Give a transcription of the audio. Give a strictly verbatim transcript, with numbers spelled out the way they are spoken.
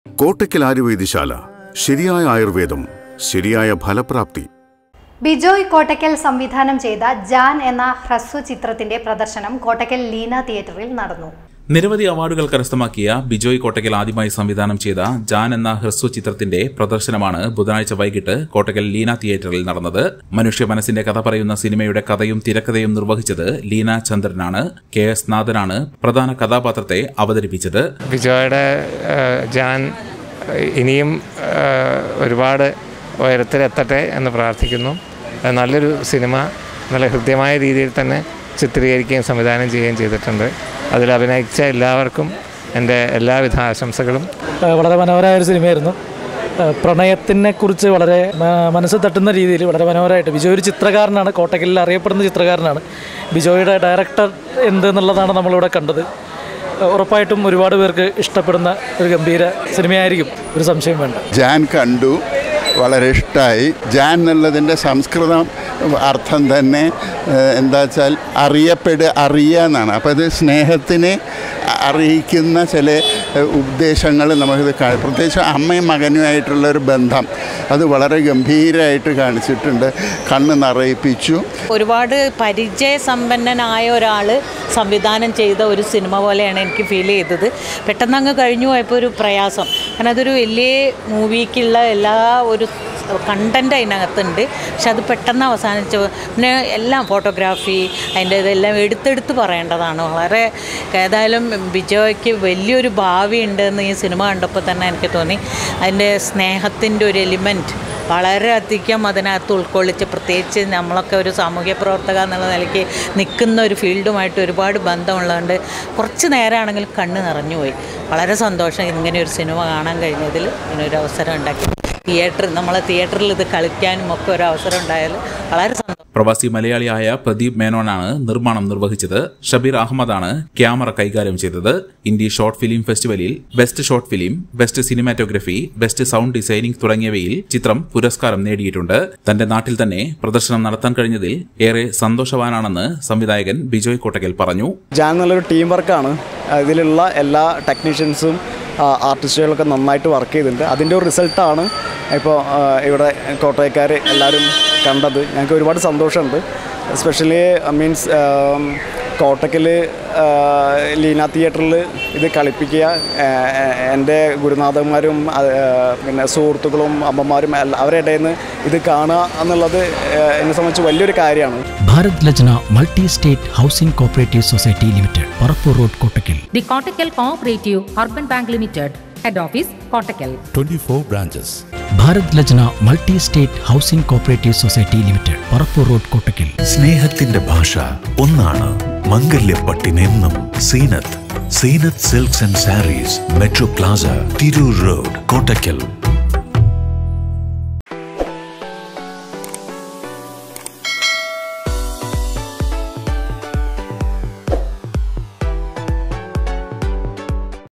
കോട്ടയ്ക്കൽ ആയുർവേദശാല, ശരിയായ ആയുർവേദം, ശരിയായ ഫലപ്രാപ്തി. ബിജോയ് കോട്ടയ്ക്കൽ സംവിധാനം ചെയ്ത ജാൻ എന്ന ഹ്രസ്വ ചിത്രത്തിന്റെ പ്രദർശനം കോട്ടയ്ക്കൽ ലീന തിയേറ്ററിൽ നടന്നു. നിരവധി അവാർഡുകൾ കരസ്ഥമാക്കിയ ബിജോയ് കോട്ടയ്ക്കൽ ആദ്യമായി സംവിധാനം ചെയ്ത ജാൻ എന്ന ഹ്രസ്വ ചിത്രത്തിന്റെ പ്രദർശനമാണ് ബുധനാഴ്ച വൈകിട്ട് കോട്ടയ്ക്കൽ ലീന തിയേറ്ററിൽ നടന്നത്. മനുഷ്യ മനസ്സിന്റെ കഥ പറയുന്ന സിനിമയുടെ കഥയും തിരക്കഥയും നിർവഹിച്ചത് ലീന ചന്ദ്രനാണ്. കെ എസ് നാഥനാണ് പ്രധാന കഥാപാത്രത്തെ അവതരിപ്പിച്ചത്. ബിജോയുടെ ജാൻ ഇനിയും ഒരുപാട് ഉയരത്തിലെത്തട്ടെ എന്ന് പ്രാർത്ഥിക്കുന്നു. നല്ലൊരു സിനിമ നല്ല ഹൃദ്യമായ രീതിയിൽ തന്നെ ചിത്രീകരിക്കുകയും സംവിധാനം ചെയ്യുകയും ചെയ്തിട്ടുണ്ട്. അതിൽ അഭിനയിച്ച എല്ലാവർക്കും എൻ്റെ എല്ലാവിധ ആശംസകളും. വളരെ മനോഹരമായ ഒരു സിനിമയായിരുന്നു. പ്രണയത്തിനെ കുറിച്ച് വളരെ മനസ്സ് തട്ടുന്ന രീതിയിൽ വളരെ മനോഹരമായിട്ട്. ബിജോയ് ഒരു ചിത്രകാരനാണ്, കോട്ടയ്ക്കലിൽ അറിയപ്പെടുന്ന ചിത്രകാരനാണ്. ബിജോയുടെ ഡയറക്ടർ എന്തെന്നുള്ളതാണ് നമ്മളിവിടെ കണ്ടത്. ഉറപ്പായിട്ടും ഒരുപാട് പേർക്ക് ഇഷ്ടപ്പെടുന്ന ഒരു ഗംഭീര സിനിമയായിരിക്കും, ഒരു സംശയം വേണ്ട. ജാൻ കണ്ടു, വളരെ ഇഷ്ടമായി. ജാൻ എന്നുള്ളതിൻ്റെ സംസ്കൃതം അർത്ഥം തന്നെ എന്താ വെച്ചാൽ അറിയപ്പെടുക, അറിയുക എന്നാണ്. അപ്പോൾ അത് സ്നേഹത്തിനെ അറിയിക്കുന്ന ചില ഉദ്ദേശങ്ങൾ നമുക്കിത് കാണും. പ്രത്യേകിച്ച് അമ്മയും മകനുമായിട്ടുള്ളൊരു ബന്ധം അത് വളരെ ഗംഭീരമായിട്ട് കാണിച്ചിട്ടുണ്ട്. കണ്ണ് നിറയിപ്പിച്ചു. ഒരുപാട് പരിചയസമ്പന്നനായ ഒരാൾ സംവിധാനം ചെയ്ത ഒരു സിനിമ പോലെയാണ് എനിക്ക് ഫീൽ ചെയ്തത്. പെട്ടെന്ന് അങ്ങ് കഴിഞ്ഞു പോയപ്പോൾ ഒരു പ്രയാസം. കാരണം അതൊരു വലിയ മൂവിക്കുള്ള എല്ലാ ഒരു കണ്ടൻ്റ് അതിനകത്തുണ്ട്. പക്ഷെ അത് പെട്ടെന്ന് അവസാനിച്ചു. പിന്നെ എല്ലാം ഫോട്ടോഗ്രാഫി അതിൻ്റെ ഇതെല്ലാം എടുത്തെടുത്ത് പറയേണ്ടതാണ്. വളരെ ഏതായാലും ബിജോയ്ക്ക് വലിയൊരു ഭാവി ഉണ്ടെന്ന് ഈ സിനിമ കണ്ടപ്പോൾ തന്നെ എനിക്ക് തോന്നി. അതിൻ്റെ സ്നേഹത്തിൻ്റെ ഒരു എലിമെൻറ്റ് വളരെയധികം അതിനകത്ത് ഉൾക്കൊള്ളിച്ച്, പ്രത്യേകിച്ച് നമ്മളൊക്കെ ഒരു സാമൂഹ്യ പ്രവർത്തക എന്നുള്ള നിലയ്ക്ക് നിൽക്കുന്ന ഒരു ഫീൽഡുമായിട്ട് ഒരുപാട് ബന്ധമുള്ളതുകൊണ്ട് കുറച്ച് നേരമാണെങ്കിലും കണ്ണ് നിറഞ്ഞുപോയി. വളരെ സന്തോഷം ഇങ്ങനെ ഒരു സിനിമ കാണാൻ കഴിഞ്ഞതിൽ, ഇങ്ങനൊരു അവസരം ഉണ്ടാക്കി. തിയേറ്റർ നമ്മളെ തിയേറ്ററിൽ ഇത് കളിക്കാനും ഒക്കെ ഒരു അവസരം ഉണ്ടായാൽ വളരെ സന്തോഷം. പ്രവാസി മലയാളിയായ പ്രദീപ് മേനോനാണ് നിർമ്മാണം നിർവഹിച്ചത്. ഷബീർ അഹമ്മദാണ് ക്യാമറ കൈകാര്യം ചെയ്തത്. ഇന്ത്യ ഷോർട്ട് ഫിലിം ഫെസ്റ്റിവലിൽ best short film, best cinematography, best sound designing തുടങ്ങിയവയിൽ ചിത്രം പുരസ്കാരം നേടിയിട്ടുണ്ട്. തന്റെ നാട്ടിൽ തന്നെ പ്രദർശനം നടത്താൻ കഴിഞ്ഞതിൽ ഏറെ സന്തോഷവാനാണെന്ന് സംവിധായകൻ ബിജോയ് കോട്ടയ്ക്കൽ പറഞ്ഞു. ജാൻ നല്ലൊരു ടീം വർക്കാണ്. ഇതിലുള്ള എല്ലാ ടെക്നീഷ്യൻസും ആർട്ടിസ്റ്റുകളൊക്കെ നന്നായിട്ട് വർക്ക് ചെയ്തിട്ടുണ്ട്. അതിൻ്റെ ഒരു റിസൾട്ടാണ് ഇപ്പോൾ ഇവിടെ കോട്ടയക്കാർ എല്ലാവരും കണ്ടത്. ഞങ്ങൾക്ക് ഒരുപാട് സന്തോഷമുണ്ട്. എസ്പെഷ്യലി മീൻസ് കോട്ടയ്ക്കൽ ലീന തിയേറ്ററിൽ ഇത് കളിപ്പിക്കുക. എൻ്റെ ഗുരുനാഥന്മാരും പിന്നെ സുഹൃത്തുക്കളും അമ്മമാരും അവരുടെ ഇടയിൽ നിന്ന് ഇത് കാണുക എന്നുള്ളത് എന്നെ സംബന്ധിച്ച് വലിയൊരു കാര്യമാണ്. Bharat Lajna multi state housing cooperative society limited, Parappur road, Kottakkal. The Kottakkal cooperative urban bank limited, head office Kottakkal. twenty-four branches. Bharat Lajna multi state housing cooperative society limited, Parappur road, Kottakkal. സ്നേഹത്തിന്റെ ഭാഷ ഒന്നാണ്. മംഗല്യപ്പട്ടിനെന്നും Zeenath. Zeenath silks and sarees, metro plaza, Tirur road, Kottakkal.